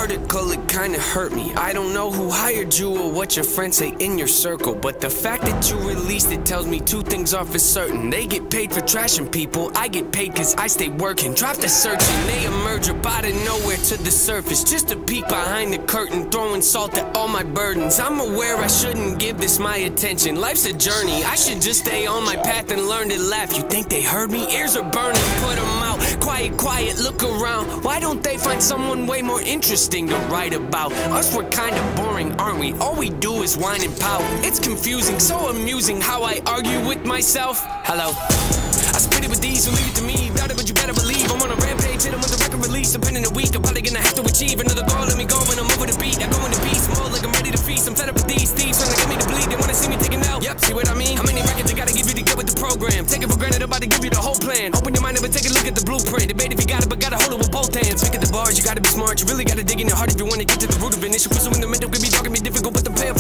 article, it kinda hurt me. I don't know who hired you or what your friends say in your circle, but the fact that you released it tells me two things are for certain. They get paid for trashing people, I get paid cause I stay working. Drop the search and they emerge up out of nowhere to the surface, just a peek behind the curtain, throwing salt at all my burdens. I'm aware I shouldn't give this my attention. Life's a journey, I should just stay on my path and learn to laugh. You think they heard me? Ears are burning, put them out. Quiet, quiet, look around. Why don't they find someone way more interesting to write about? Us, we're kinda boring, aren't we? All we do is whine and pout. It's confusing, so amusing how I argue with myself. Hello. I spit it with these, so leave it to me. Doubt it, but you better believe I'm on a rampage, hit 'em with the record release. I've been in a week, I'm probably gonna have to achieve another goal. Let me go when I'm over the beat. I go in the beast mode like I'm ready to feast. I'm fed up with these thieves trying to get me to bleed. They wanna see me taking out. Yep, see what I mean? How many records I gotta give you to get with the program? Take it for granted, I'm about to give you the whole plan. Open your mind up and take a look at the blueprint. Debate if you got it, but gotta hold it with both hands. Pick at the bars, you gotta be smart. You really gotta dig in your heart if you wanna get to the root of an issue. Pursuing the mental could be dark and be difficult, but the payoff